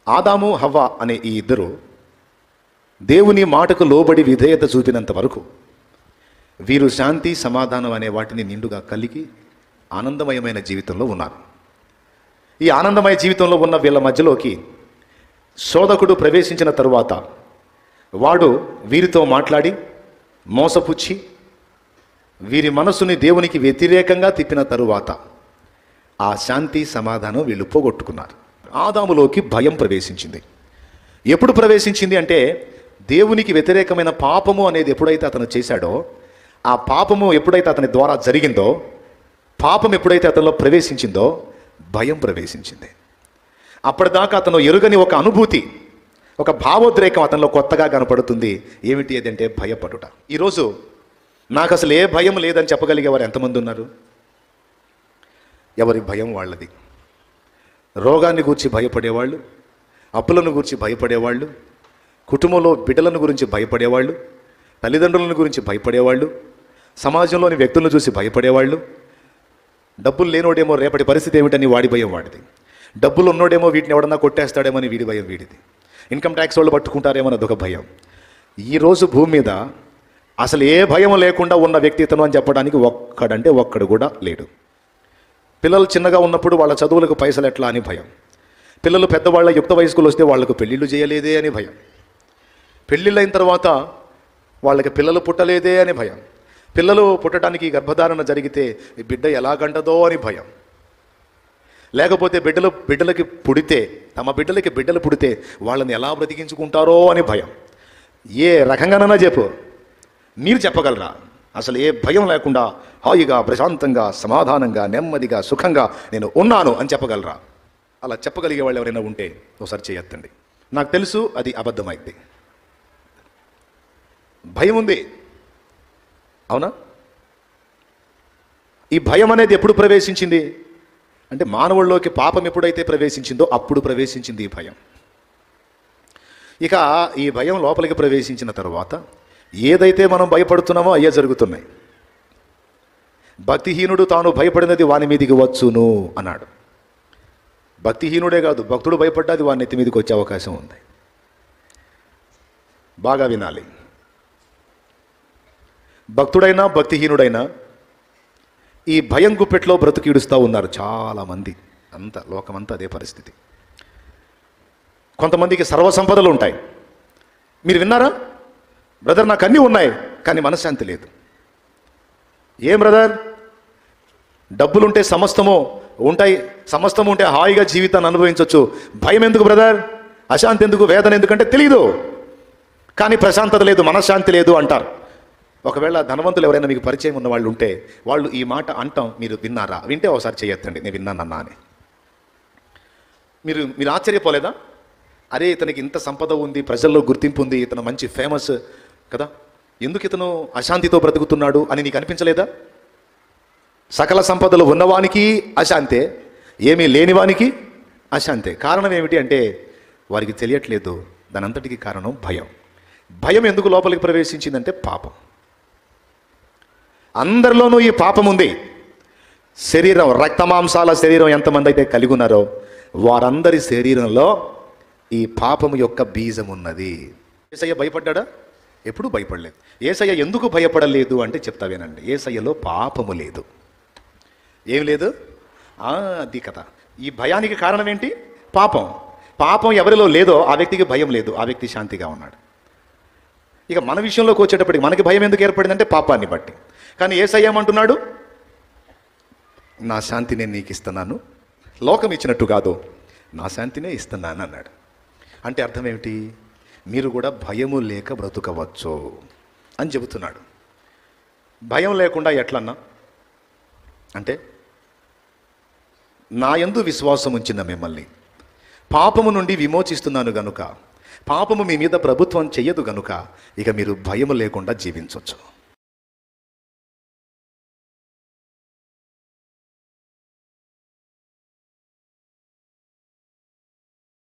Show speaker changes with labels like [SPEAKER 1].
[SPEAKER 1] ఆదాము హవ్వ అనే ఈ ఇద్దరు దేవుని మాటకు లోబడి విధేయత చూపినంత వరకు వీరు శాంతి సమాధానం అనే వాటిని నిండుగా కలిగి ఆనందమయమైన జీవితంలో ఉన్నారు. ఈ ఆనందమయ జీవితంలో ఉన్న వీళ్ళ మధ్యలోకి శోధకుడు ప్రవేశించిన తరువాత వాడు వీరితో మాట్లాడి మోసపుచ్చి వీరి మనసుని దేవునికి వ్యతిరేకంగా తిప్పిన తరువాత ఆ శాంతి సమాధానం వీళ్ళు పోగొట్టుకున్నారు. ఆదాములోకి భయం ప్రవేశించింది. ఎప్పుడు ప్రవేశించింది అంటే దేవునికి వ్యతిరేకమైన పాపము అనేది ఎప్పుడైతే అతను చేశాడో, ఆ పాపము ఎప్పుడైతే అతని ద్వారా జరిగిందో, పాపం ఎప్పుడైతే అతనిలో ప్రవేశించిందో భయం ప్రవేశించింది. అప్పటిదాకా అతను ఎరుగని ఒక అనుభూతి, ఒక భావోద్రేకం అతనిలో కొత్తగా కనపడుతుంది. ఏమిటి అదంటే భయపడుట. ఈరోజు నాకు అసలు ఏ భయం లేదని చెప్పగలిగేవారు ఎంతమంది ఉన్నారు? ఎవరి భయం వాళ్ళది. రోగాన్ని గురించి భయపడేవాళ్ళు, అప్పులను గురించి భయపడేవాళ్ళు, కుటుంబంలో బిడ్డలను గురించి భయపడేవాళ్ళు, తల్లిదండ్రులను గురించి భయపడేవాళ్ళు, సమాజంలోని వ్యక్తులను చూసి భయపడేవాళ్ళు. డబ్బులు లేనోడేమో రేపటి పరిస్థితి ఏమిటని వాడి భయం వాడిది. డబ్బులు ఉన్నోడేమో వీటిని ఎవడన్నా కొట్టేస్తాడేమని వీడి భయం వీడిది. ఇన్కమ్ ట్యాక్స్ వాళ్ళు పట్టుకుంటారేమో అదొక భయం. ఈరోజు భూమి మీద అసలు ఏ భయం లేకుండా ఉన్న వ్యక్తి ఇతను అని చెప్పడానికి ఒక్కడు కూడా లేడు. పిల్లలు చిన్నగా ఉన్నప్పుడు వాళ్ళ చదువులకు పైసలు ఎట్లా అని భయం. పిల్లలు పెద్దవాళ్ళ యుక్త వయస్కులు వస్తే వాళ్లకు పెళ్ళిళ్ళు చేయలేదే అని భయం. పెళ్ళిళ్ళైన తర్వాత వాళ్ళకి పిల్లలు పుట్టలేదే అని భయం. పిల్లలు పుట్టడానికి గర్భధారణ జరిగితే ఈ బిడ్డ ఎలాగంటదో అని భయం. లేకపోతే బిడ్డలకి పుడితే, తమ బిడ్డలకి బిడ్డలు పుడితే వాళ్ళని ఎలా బ్రతికించుకుంటారో అని భయం. ఏ రకంగానైనా చెప్పు, మీరు చెప్పగలరా? అసలు ఏ భయం లేకుండా హాయిగా ప్రశాంతంగా సమాధానంగా నెమ్మదిగా సుఖంగా నేను ఉన్నాను అని చెప్పగలరా? అలా చెప్పగలిగే వాళ్ళు ఎవరైనా ఉంటే ఒకసారి చేయొద్దండి. నాకు తెలుసు అది అబద్ధమైంది. భయం ఉంది, అవునా? ఈ భయం అనేది ఎప్పుడు ప్రవేశించింది అంటే మానవుల్లోకి పాపం ఎప్పుడైతే ప్రవేశించిందో అప్పుడు ప్రవేశించింది ఈ భయం. ఇక ఈ భయం లోపలికి ప్రవేశించిన తర్వాత ఏదైతే మనం భయపడుతున్నామో అయ్యే జరుగుతున్నాయి. భక్తిహీనుడు తాను భయపడినది వాని మీదికి వచ్చును అన్నాడు. భక్తిహీనుడే కాదు, భక్తుడు భయపడ్డాది వాని నెత్తి మీదకి వచ్చే అవకాశం ఉంది. బాగా వినాలి. భక్తుడైనా భక్తిహీనుడైనా ఈ భయం గుప్పెట్లో బ్రతుకీడుస్తూ ఉన్నారు చాలామంది. లోకమంతా అదే పరిస్థితి. కొంతమందికి సర్వసంపదలు ఉంటాయి. మీరు విన్నారా? బ్రదర్ నాకు అన్నీ ఉన్నాయి కానీ మనశ్శాంతి లేదు. ఏం బ్రదర్? డబ్బులుంటే సమస్తము ఉంటాయి, సమస్తము ఉంటే హాయిగా జీవితాన్ని అనుభవించవచ్చు. భయం ఎందుకు బ్రదర్? అశాంతి ఎందుకు? వేదన ఎందుకంటే తెలియదు. కానీ ప్రశాంతత లేదు, మనశ్శాంతి లేదు అంటారు. ఒకవేళ ధనవంతులు ఎవరైనా మీకు పరిచయం ఉన్న వాళ్ళు ఉంటే వాళ్ళు ఈ మాట అంటాం మీరు విన్నారా? వింటే ఒకసారి చేయొద్దండి, నేను విన్నానన్నా అని. మీరు ఆశ్చర్యపోలేదా? అరే ఇతనికి ఇంత సంపద ఉంది, ప్రజల్లో గుర్తింపు ఉంది, ఇతను మంచి ఫేమస్ కదా, ఎందుకు ఇతను అశాంతితో బ్రతుకుతున్నాడు అని నీకు అనిపించలేదా? సకల సంపదలు ఉన్నవానికి అశాంతే, ఏమీ లేనివానికి అశాంతే. కారణం ఏమిటి అంటే వారికి తెలియట్లేదు. దాని అంతటికి కారణం భయం. భయం ఎందుకు లోపలికి ప్రవేశించిందంటే పాపం. అందరిలోనూ ఈ పాపం ఉంది. శరీరం, రక్తమాంసాల శరీరం ఎంతమంది అయితే కలిగి ఉన్నారో వారందరి శరీరంలో ఈ పాపము యొక్క బీజం ఉన్నది. యేసయ్య భయపడ్డా? ఎప్పుడూ భయపడలేదు. యేసయ్య ఎందుకు భయపడలేదు అంటే చెప్తావేనండి. యేసయ్యలో పాపము లేదు. ఏం లేదు? అది కథ. ఈ భయానికి కారణం ఏంటి? పాపం. పాపం ఎవరిలో లేదో ఆ వ్యక్తికి భయం లేదు, ఆ వ్యక్తి శాంతిగా ఉన్నాడు. ఇక మన విషయంలోకి వచ్చేటప్పటికి మనకి భయం ఎందుకు ఏర్పడిందంటే పాపాన్ని బట్టి. కానీ యేసయ్య ఏమంటున్నాడు? నా శాంతినే నీకు ఇస్తున్నాను, లోకం ఇచ్చినట్టు కాదు, నా శాంతినే ఇస్తున్నాను అన్నాడు. అంటే అర్థం ఏమిటి? మీరు కూడా భయము లేక బ్రతుకవచ్చు అని చెబుతున్నాడు. భయం లేకుండా ఎట్లన్నా అంటే నా యందు విశ్వాసం ఉంచిన మిమ్మల్ని పాపము నుండి విమోచిస్తున్నాను గనుక, పాపము మీ మీద ప్రభుత్వం చెయ్యదు గనుక ఇక మీరు భయము లేకుండా జీవించవచ్చు.